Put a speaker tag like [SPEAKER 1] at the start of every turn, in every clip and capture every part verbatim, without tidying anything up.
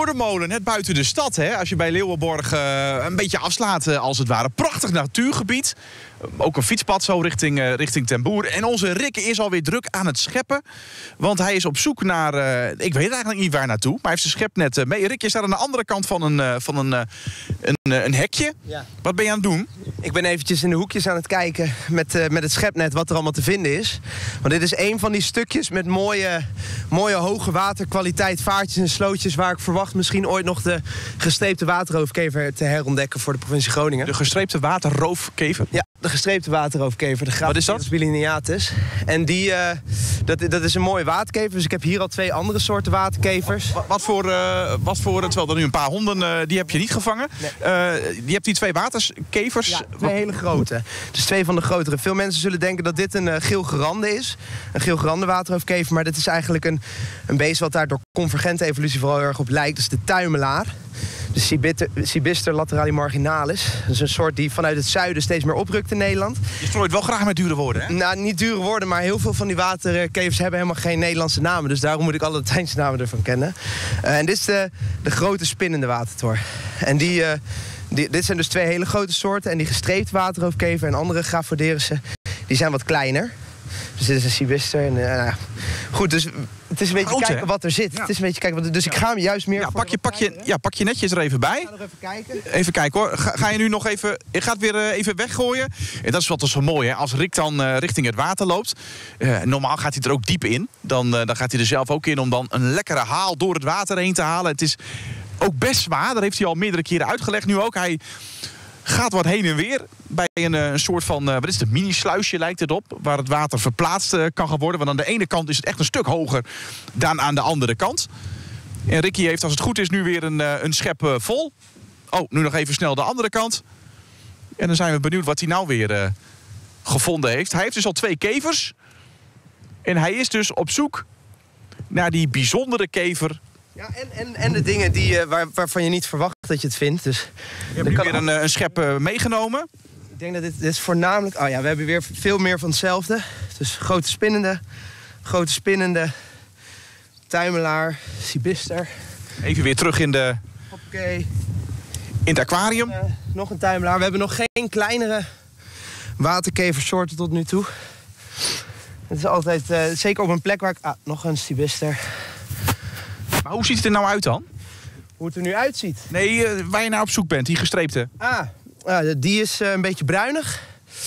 [SPEAKER 1] Korenmolen, net buiten de stad. Hè? Als je bij Leeuwenborg uh, een beetje afslaat, uh, als het ware. Prachtig natuurgebied. Uh, ook een fietspad zo richting, uh, richting Ten Boer. En onze Rick is alweer druk aan het scheppen. Want hij is op zoek naar... Uh, ik weet eigenlijk niet waar naartoe. Maar hij heeft zijn schepnet uh, mee. Rick, je staat aan de andere kant van een, uh, van een, uh, een, uh, een hekje. Ja. Wat ben je aan het doen?
[SPEAKER 2] Ik ben eventjes in de hoekjes aan het kijken met, uh, met het schepnet wat er allemaal te vinden is. Want dit is een van die stukjes met mooie, mooie hoge waterkwaliteit vaartjes en slootjes waar ik verwacht misschien ooit nog de gestreepte waterroofkever te herontdekken voor de provincie Groningen.
[SPEAKER 1] De gestreepte waterroofkever?
[SPEAKER 2] Ja, de gestreepte waterroofkever. De Graptopterus bilineatus. En die, uh, dat, dat is een mooie waterkever. Dus ik heb hier al twee andere soorten waterkevers.
[SPEAKER 1] Wat, wat voor, uh, wat voor terwijl er nu een paar honden, uh, die heb je niet gevangen. Nee. Uh, je hebt die twee waterkevers.
[SPEAKER 2] Ja, twee hele grote. Dus twee van de grotere. Veel mensen zullen denken dat dit een uh, geel-gerande is. Een geel-gerande waterroofkever. Maar dit is eigenlijk een, een beest wat daar door convergente evolutie vooral heel erg op lijkt. Dat is de tuimelaar. De Cibister laterali marginalis. Dat is een soort die vanuit het zuiden steeds meer oprukt in Nederland.
[SPEAKER 1] Je strooit wel graag met dure woorden, hè?
[SPEAKER 2] Nou, niet dure woorden, maar heel veel van die waterkevers hebben helemaal geen Nederlandse namen. Dus daarom moet ik alle Latijnse namen ervan kennen. Uh, en dit is de, de grote spinnende watertor. En die, uh, die, dit zijn dus twee hele grote soorten. En die gestreepte waterroofkever en andere Graphoderussen, die zijn wat kleiner. Dus dit is een Cibister. En, uh, goed, dus het is een beetje Groot, kijken wat er zit. Ja. Het is een beetje kijken wat er, dus ja. ik ga hem juist meer.
[SPEAKER 1] Ja, pak je, pak je, ja, pak je netjes er even bij.
[SPEAKER 2] Ik ga er even kijken.
[SPEAKER 1] Even kijken hoor. Ga, ga je nu nog even. Je gaat weer uh, even weggooien. En dat is wat zo mooi, hè? Als Rick dan uh, richting het water loopt. Uh, normaal gaat hij er ook diep in. Dan, uh, dan gaat hij er zelf ook in om dan een lekkere haal door het water heen te halen. Het is ook best zwaar. Dat heeft hij al meerdere keren uitgelegd. Nu ook. Hij gaat wat heen en weer bij een, een soort van, uh, wat is het, een mini-sluisje lijkt het op, waar het water verplaatst uh, kan gaan worden. Want aan de ene kant is het echt een stuk hoger dan aan de andere kant. En Ricky heeft, als het goed is, nu weer een, uh, een schep uh, vol. Oh, nu nog even snel de andere kant. En dan zijn we benieuwd wat hij nou weer uh, gevonden heeft. Hij heeft dus al twee kevers. En hij is dus op zoek naar die bijzondere kever.
[SPEAKER 2] Ja, en, en, en de dingen die, uh, waar, waarvan je niet verwacht dat je het vindt. Dus
[SPEAKER 1] je hebt nu weer een, een schep uh, meegenomen.
[SPEAKER 2] Ik denk dat dit, dit is voornamelijk... Oh ja, we hebben weer veel meer van hetzelfde. Dus grote spinnende, grote spinnende, tuimelaar, Cibister.
[SPEAKER 1] Even weer terug in de...
[SPEAKER 2] Hoppakee.
[SPEAKER 1] In het aquarium.
[SPEAKER 2] Uh, nog een tuimelaar. We hebben nog geen kleinere waterkeversoorten tot nu toe. Het is altijd, uh, zeker op een plek waar ik... Ah, nog een Cibister.
[SPEAKER 1] Maar hoe ziet het er nou uit dan?
[SPEAKER 2] Hoe het er nu uitziet?
[SPEAKER 1] Nee, uh, waar je naar op zoek bent, die gestreepte.
[SPEAKER 2] Ah, uh, die is uh, een beetje bruinig.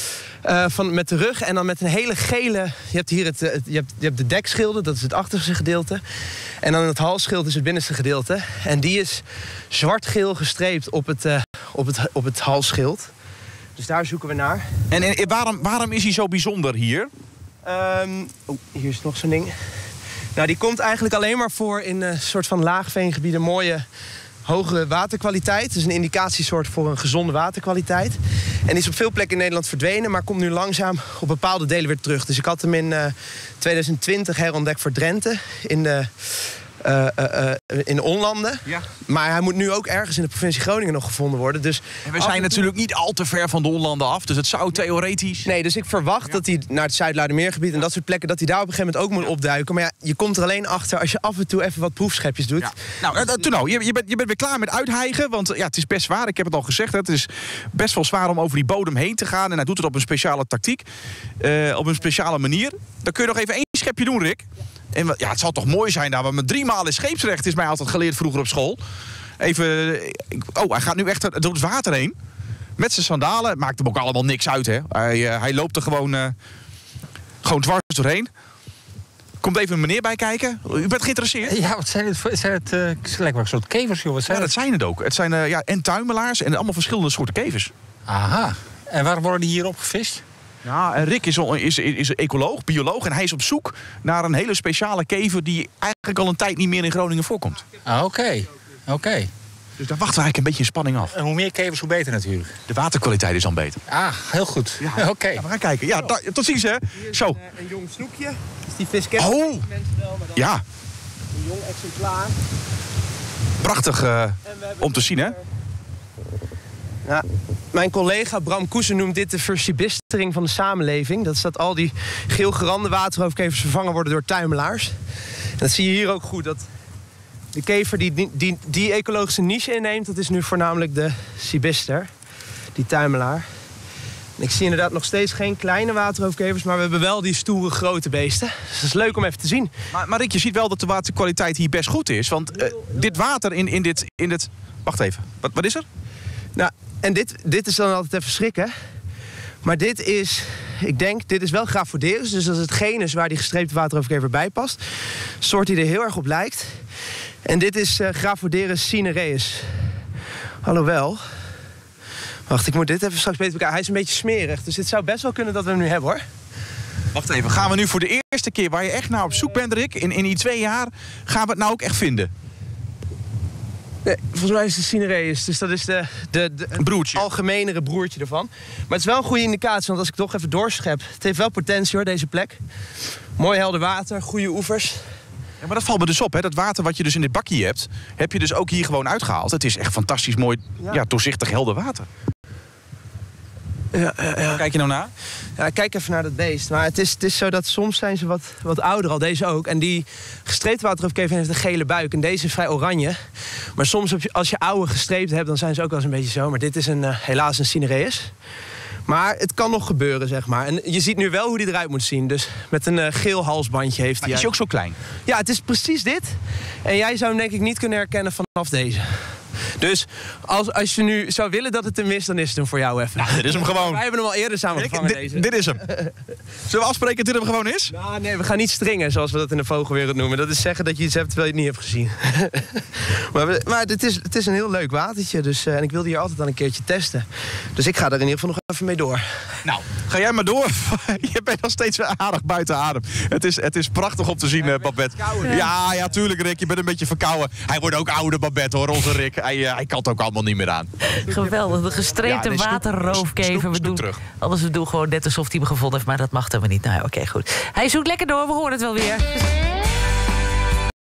[SPEAKER 2] Uh, van, met de rug en dan met een hele gele... Je hebt hier het, het, je hebt, je hebt de dekschilden, dat is het achterste gedeelte. En dan het halsschild is het binnenste gedeelte. En die is zwart-geel gestreept op het, uh, op het, op het halsschild. Dus daar zoeken we naar.
[SPEAKER 1] En, en waarom, waarom is hij zo bijzonder hier?
[SPEAKER 2] Um, oh, hier is nog zo'n ding. Nou, die komt eigenlijk alleen maar voor in een uh, soort van laagveengebieden. Mooie, hoge waterkwaliteit. Het is een indicatiesoort voor een gezonde waterkwaliteit. En die is op veel plekken in Nederland verdwenen, maar komt nu langzaam op bepaalde delen weer terug. Dus ik had hem in uh, twintig twintig herontdekt voor Drenthe. In de... Uh, uh, uh, in Onlanden. Ja. Maar hij moet nu ook ergens in de provincie Groningen nog gevonden worden. Dus
[SPEAKER 1] en we zijn natuurlijk niet al te ver van de Onlanden af. Dus het zou theoretisch...
[SPEAKER 2] Nee, dus ik verwacht ja. dat hij naar het Zuid-Luidermeergebied en dat soort plekken, dat hij daar op een gegeven moment ook moet opduiken. Maar ja, je komt er alleen achter als je af en toe even wat proefschepjes doet. Ja.
[SPEAKER 1] Nou, uh, toen nou, je, je, bent, je bent weer klaar met uithijgen. Want uh, ja, het is best zwaar. Ik heb het al gezegd. Hè, het is best wel zwaar om over die bodem heen te gaan. En hij doet het op een speciale tactiek. Uh, op een speciale manier. Dan kun je nog even één schepje doen, Rick. Ja. En ja, het zal toch mooi zijn daar, want met drie maal is scheepsrecht is mij altijd geleerd vroeger op school. Even, oh, hij gaat nu echt door het water heen. Met zijn sandalen. Het maakt hem ook allemaal niks uit, hè. Hij, uh, hij loopt er gewoon, uh, gewoon dwars doorheen. Komt even een meneer bij kijken. U bent geïnteresseerd?
[SPEAKER 3] Ja, wat zijn het? Zijn het uh, lijkt wel een soort kevers, joh. Wat zijn
[SPEAKER 1] ja, dat zijn het ook. Het zijn uh, ja, en tuimelaars en allemaal verschillende soorten kevers.
[SPEAKER 3] Aha. En waar worden die hier opgevist?
[SPEAKER 1] Ja, en Rick is, is, is ecoloog, bioloog en hij is op zoek naar een hele speciale kever die eigenlijk al een tijd niet meer in Groningen voorkomt.
[SPEAKER 3] Ah, oké. Okay. Oké. Okay.
[SPEAKER 1] Dus daar wachten we eigenlijk een beetje in spanning af.
[SPEAKER 3] En hoe meer kevers, hoe beter natuurlijk.
[SPEAKER 1] De waterkwaliteit is dan beter.
[SPEAKER 3] Ah, heel goed. Ja. Oké. Okay.
[SPEAKER 1] Ja, we gaan kijken. Ja, da, tot ziens, hè.
[SPEAKER 2] Hier is
[SPEAKER 1] Zo.
[SPEAKER 2] Een, een jong snoekje. Dus die vis kennen
[SPEAKER 1] oh.
[SPEAKER 2] mensen wel, maar dan
[SPEAKER 1] ja.
[SPEAKER 2] Een jong exemplaar.
[SPEAKER 1] Prachtig uh, om te zien, hè.
[SPEAKER 2] Ja, mijn collega Bram Koesen noemt dit de versibistering van de samenleving. Dat is dat al die geel-gerande waterroofkevers vervangen worden door tuimelaars. En dat zie je hier ook goed. Dat De kever die, die, die die ecologische niche inneemt, dat is nu voornamelijk de cibister, die tuimelaar. En ik zie inderdaad nog steeds geen kleine waterhoofdkevers, maar we hebben wel die stoere grote beesten. Dus dat is leuk om even te zien.
[SPEAKER 1] Maar, maar Rick, je ziet wel dat de waterkwaliteit hier best goed is. Want uh, dit water in, in, dit, in dit... Wacht even, wat, wat is er?
[SPEAKER 2] Nou, en dit, dit is dan altijd even schrikken. Maar dit is, ik denk, dit is wel Graphoderus. Dus dat is het genus waar die gestreepte waterhoofdkever bij past. Soort die er heel erg op lijkt. En dit is uh, Graphoderus cinereus. Alhoewel... Wacht, ik moet dit even straks beter bekijken. Hij is een beetje smerig, dus dit zou best wel kunnen dat we hem nu hebben, hoor.
[SPEAKER 1] Wacht even, gaan we nu voor de eerste keer waar je echt naar op zoek bent, Rick... in, in die twee jaar, gaan we het nou ook echt vinden?
[SPEAKER 2] Nee, volgens mij is het cinereus, dus dat is de, de, de
[SPEAKER 1] een broertje.
[SPEAKER 2] algemenere broertje ervan. Maar het is wel een goede indicatie, want als ik toch even doorschep... het heeft wel potentie, hoor, deze plek. Mooi helder water, goede oevers.
[SPEAKER 1] Ja, maar dat valt me dus op, hè. Dat water wat je dus in dit bakje hebt... heb je dus ook hier gewoon uitgehaald. Het is echt fantastisch mooi, ja. Ja, doorzichtig helder water.
[SPEAKER 2] Ja, ja, ja.
[SPEAKER 1] Kijk je nou naar?
[SPEAKER 2] Ja, kijk even naar dat beest. Maar het is, het is zo dat soms zijn ze wat, wat ouder al, deze ook. En die gestreepte waterhoofdkever heeft een gele buik. En deze is vrij oranje. Maar soms heb je, als je oude gestreepte hebt, dan zijn ze ook wel eens een beetje zo. Maar dit is een, uh, helaas een cinereus. Maar het kan nog gebeuren, zeg maar. En je ziet nu wel hoe die eruit moet zien. Dus met een uh, geel halsbandje heeft hij.
[SPEAKER 1] Maar is hij ook zo klein?
[SPEAKER 2] Ja, het is precies dit. En jij zou hem denk ik niet kunnen herkennen vanaf deze. Dus als, als je nu zou willen dat het hem is, dan is het hem voor jou even.
[SPEAKER 1] Ja, dit is hem gewoon.
[SPEAKER 2] Wij hebben hem al eerder samen gevangen,
[SPEAKER 1] dit,
[SPEAKER 2] deze.
[SPEAKER 1] Dit is hem. Zullen we afspreken dat dit hem gewoon is?
[SPEAKER 2] Nou, nee, we gaan niet stringen, zoals we dat in de vogelwereld noemen. Dat is zeggen dat je iets hebt terwijl je het niet hebt gezien. maar we, maar het, is, het is een heel leuk watertje. Dus, uh, en ik wilde hier altijd al een keertje testen. Dus ik ga er in ieder geval nog even mee door.
[SPEAKER 1] Nou, ga jij maar door. Je bent nog steeds aardig buiten adem. Het is, het is prachtig om te zien, uh, Babette. Ja, ja, tuurlijk, Rick. Je bent een beetje verkouden. Hij wordt ook ouder, Babette, hoor, onze Rick. Hij, uh, hij kan het ook allemaal niet meer aan.
[SPEAKER 4] Geweldig, de gestreepte ja, waterroofkever. We doen, alles we doen gewoon net alsof hij hem gevonden heeft, maar dat mag dan niet. Nou, oké, okay, goed. Hij zoekt lekker door, we horen het wel weer.